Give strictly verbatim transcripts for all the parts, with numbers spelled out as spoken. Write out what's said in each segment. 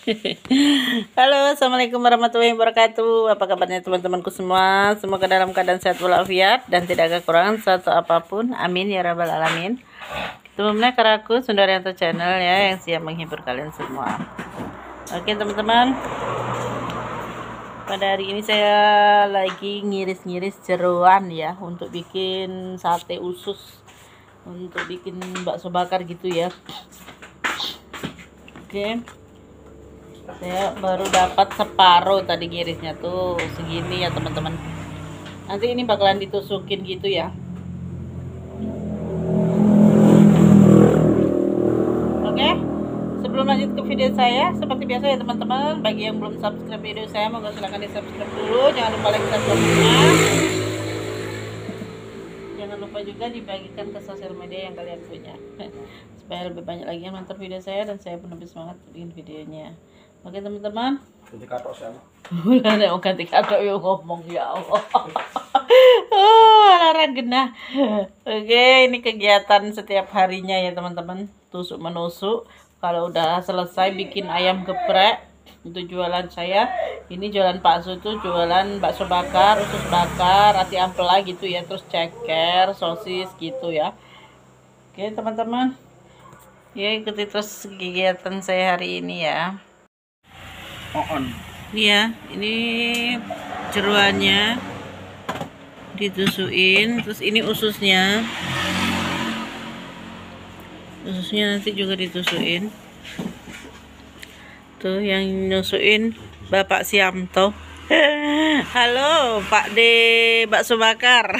Halo, assalamualaikum warahmatullahi wabarakatuh. Apa kabarnya teman-temanku semua? Semoga dalam keadaan sehat walafiat dan tidak kekurangan suatu apapun. Amin ya rabbal alamin. Sebelumnya karaku Sundaryanto channel ya, yang siap menghibur kalian semua. Oke teman-teman, pada hari ini saya lagi ngiris-ngiris jeroan ya, untuk bikin sate usus, untuk bikin bakso bakar gitu ya. Oke, saya baru dapat separuh tadi ngirisnya tuh segini ya teman-teman. Nanti ini bakalan ditusukin gitu ya. Oke, sebelum lanjut ke video saya, seperti biasa ya teman-teman, bagi yang belum subscribe video saya, monggo silahkan di subscribe dulu. Jangan lupa like dan subscribe. Jangan lupa juga dibagikan ke sosial media yang kalian punya, supaya lebih banyak lagi yang nonton video saya dan saya pun lebih semangat bikin videonya. Oke teman-teman, ganti katok sama. Udah mau ganti katok yuk ngomong ya Allah. Oh, larang genah. Oke, ini kegiatan setiap harinya ya teman-teman, tusuk menusuk. Kalau udah selesai bikin ayam geprek, itu jualan saya. Ini jualan Pak Su, itu jualan bakso bakar, usus bakar, ati ampela gitu ya, terus ceker, sosis gitu ya. Oke teman-teman, ya ikuti terus kegiatan saya hari ini ya. On. Iya, ini jeruannya ditusukin, terus ini ususnya. Ususnya nanti juga ditusukin. Tuh yang nyusuin Bapak Siamto. Halo Pak De bakso bakar.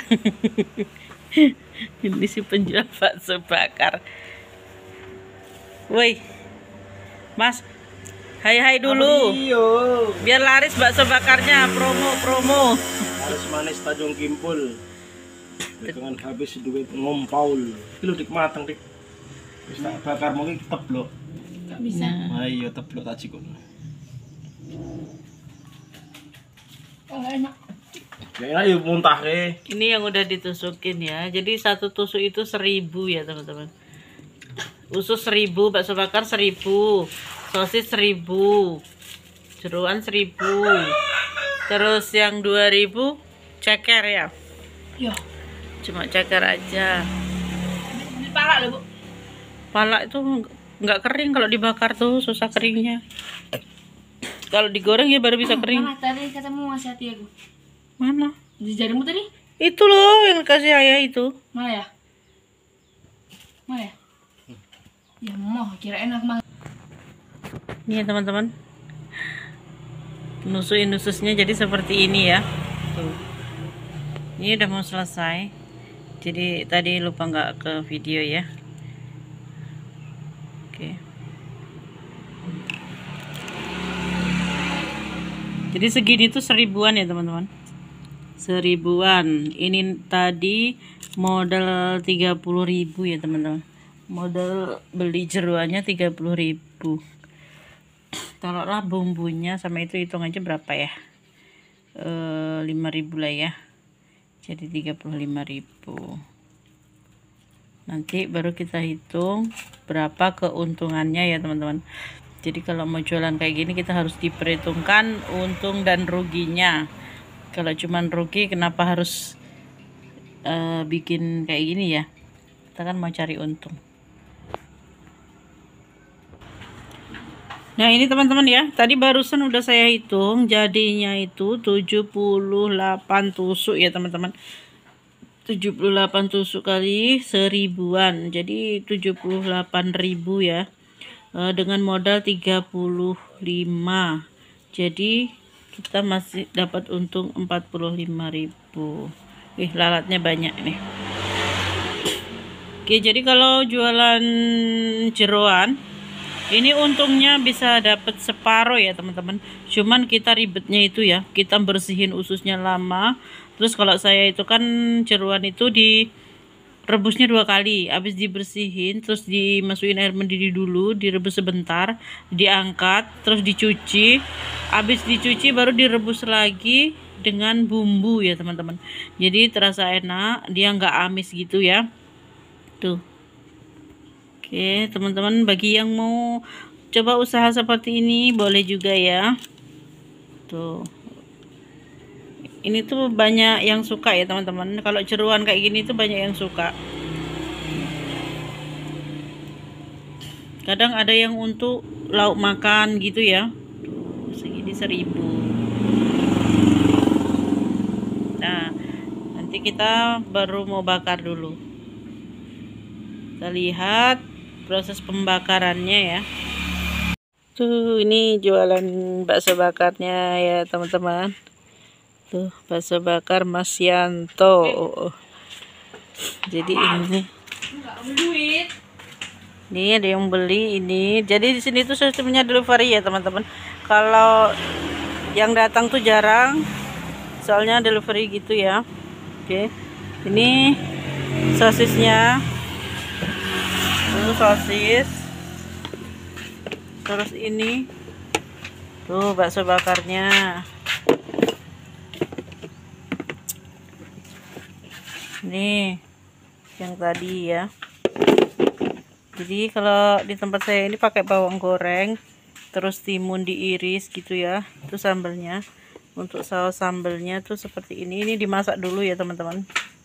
Ini si penjual bakso bakar. Woi, Mas, hai hai dulu. Biar laris bakso bakarnya, promo promo. Harus manis Tanjung Kimpul. Dengan habis duit ngompaul. Iki lho dik mateng dik. Wis tak bakar mung iki teblok. Gak bisa. Nah, iya teblok tak cikun. Oh, enak. Ya enak ya muntah ke. Ini yang udah ditusukin ya. Jadi satu tusuk itu seribu ya teman-teman. Usus seribu, bakso bakar seribu, sosis seribu, jeruan seribu, terus yang dua ribu ceker ya. Yo. Cuma ceker aja. Ini pala loh, Bu. Pala itu nggak kering, kalau dibakar tuh susah keringnya. Kalau digoreng ya baru bisa kering. Mana tadi katamu ngasih hati aku? Mana? Di jarimu tadi? Itu loh yang kasih ayah itu. Mana ya? Mana ya? Ya mau kira enak banget. Ini ya teman-teman, nusuin ususnya jadi seperti ini ya. Tuh. Ini udah mau selesai. Jadi tadi lupa nggak ke video ya. Oke. Jadi segini tuh seribuan ya teman-teman. Seribuan. Ini tadi modal tiga puluh ribu ya teman-teman. Modal beli jeruannya tiga puluh ribu. Taruhlah bumbunya sama itu, hitung aja berapa ya, e, lima ribu lah ya, jadi tiga puluh lima ribu. Nanti baru kita hitung berapa keuntungannya ya teman-teman. Jadi kalau mau jualan kayak gini kita harus diperhitungkan untung dan ruginya. Kalau cuman rugi kenapa harus e, bikin kayak gini ya, kita kan mau cari untung. Nah ini teman-teman ya, tadi barusan udah saya hitung, jadinya itu tujuh puluh delapan tusuk ya teman-teman. tujuh puluh delapan tusuk kali seribuan, jadi tujuh puluh delapan ribu ya, e, dengan modal tiga puluh lima. Jadi kita masih dapat untung empat puluh lima ribu. Ih, lalatnya banyak nih. Oke, jadi kalau jualan jeroan ini untungnya bisa dapat separuh ya teman-teman. Cuman kita ribetnya itu ya, kita bersihin ususnya lama. Terus kalau saya itu kan jeruan itu direbusnya dua kali. Habis dibersihin, terus dimasukin air mendidih dulu, direbus sebentar, diangkat, terus dicuci. Habis dicuci baru direbus lagi dengan bumbu ya teman-teman. Jadi terasa enak, dia nggak amis gitu ya. Tuh. Oke teman-teman, bagi yang mau coba usaha seperti ini boleh juga ya. Tuh. Ini tuh banyak yang suka ya teman-teman. Kalau jeroan kayak gini tuh banyak yang suka. Kadang ada yang untuk lauk makan gitu ya. Tuh, segini seribu. Nah, nanti kita baru mau bakar dulu. Kita lihat proses pembakarannya ya. Tuh, ini jualan bakso bakarnya ya teman-teman. Tuh, bakso bakar Mas Yanto. Jadi ini ini ada yang beli ini. Jadi di sini tuh sistemnya delivery ya teman-teman. Kalau yang datang tuh jarang, soalnya delivery gitu ya. Oke, ini sosisnya. Tuh sosis. Terus ini tuh bakso bakarnya. Nih yang tadi ya. Jadi kalau di tempat saya ini pakai bawang goreng, terus timun diiris gitu ya. Itu sambelnya. Untuk saus sambelnya tuh seperti ini. Ini dimasak dulu ya teman-teman.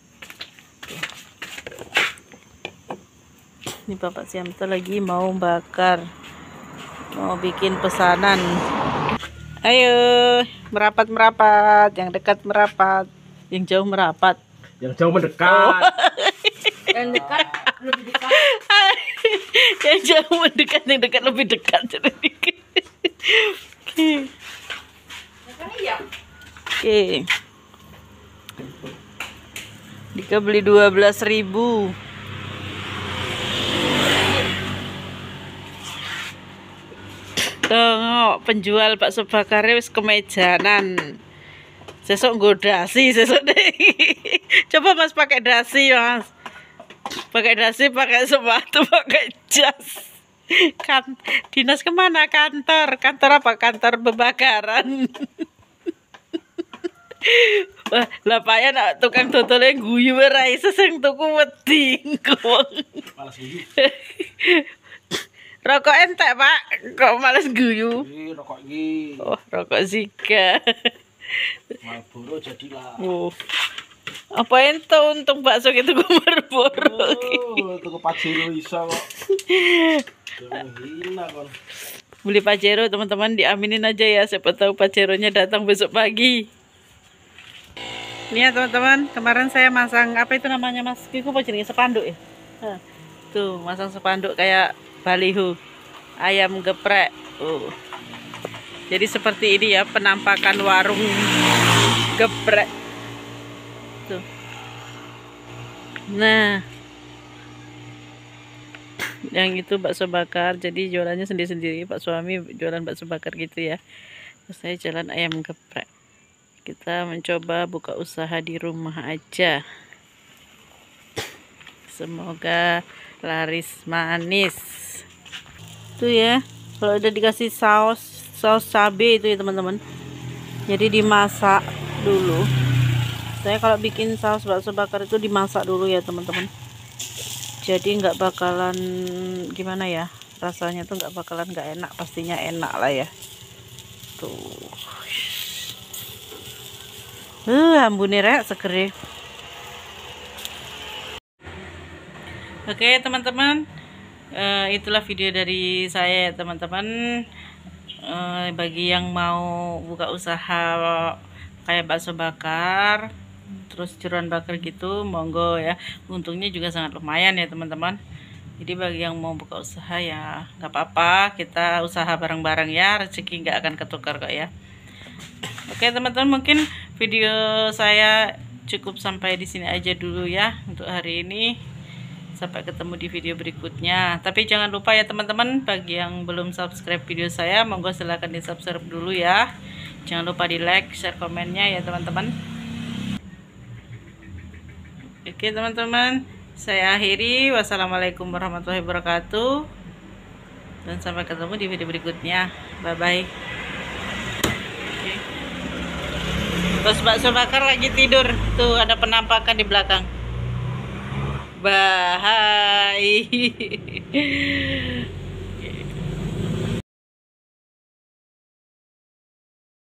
Ini Bapak Siamto lagi mau bakar, mau bikin pesanan. Ayo merapat merapat, yang dekat merapat, yang jauh merapat. Yang jauh mendekat. Yang dekat lebih dekat. Yang jauh mendekat, yang dekat lebih dekat. Oke. Iya. Oke. Dika beli dua belas ribu. Tengok penjual bakso bakarnya wis kemejanan. Sesok nggo dasi sesok deh. Coba Mas pakai dasi, Mas. Pakai dasi, pakai sepatu, pakai jas. Kan dinas kemana? Kantor. Kantor apa? Kantor pembakaran. Wah, lah paya nak tukang dodol yang guyu ora iso sing tuku wedi. Malas guyu. Rokok entek, Pak. Kok males guyu? Iki rokok iki. Oh, rokok Zika. Marlboro jadilah. Oh. Apa ento untung bakso gitu gue Marlboro. Oh, tuku Pajero iso kok. Hina kon. Beli Pajero teman-teman, diaminin aja ya, siapa tahu Pajeronya datang besok pagi. Ini ya teman-teman, kemarin saya masang apa itu namanya Mas? Iku apa jenenge spanduk ya? Nah, tuh, masang spanduk kayak baliho ayam geprek. Oh. Jadi seperti ini ya penampakan warung geprek. Tuh. Nah, yang itu bakso bakar. Jadi jualannya sendiri-sendiri. Pak suami jualan bakso bakar gitu ya. Terus saya jualan ayam geprek. Kita mencoba buka usaha di rumah aja. Semoga laris manis. Tuh ya, kalau udah dikasih saus saus cabai itu ya teman-teman, jadi dimasak dulu. Saya kalau bikin saus bakso bakar itu dimasak dulu ya teman-teman, jadi nggak bakalan gimana ya, rasanya tuh nggak bakalan nggak enak, pastinya enak lah ya. Tuh uh, ambune rek segere. Oke teman-teman, uh, itulah video dari saya teman-teman. Uh, bagi yang mau buka usaha kayak bakso bakar, terus jeroan bakar gitu, monggo ya. Untungnya juga sangat lumayan ya teman-teman. Jadi bagi yang mau buka usaha ya nggak apa-apa, kita usaha bareng-bareng ya, rezeki nggak akan ketukar kok ya. Oke teman-teman, mungkin video saya cukup sampai di sini aja dulu ya untuk hari ini. Sampai ketemu di video berikutnya. Tapi jangan lupa ya teman-teman, bagi yang belum subscribe video saya, monggo silahkan di subscribe dulu ya. Jangan lupa di like, share, komennya ya teman-teman. Oke teman-teman, saya akhiri. Wassalamualaikum warahmatullahi wabarakatuh. Dan sampai ketemu di video berikutnya. Bye bye. Oke. Terus bakso bakar lagi tidur. Tuh ada penampakan di belakang. Bye.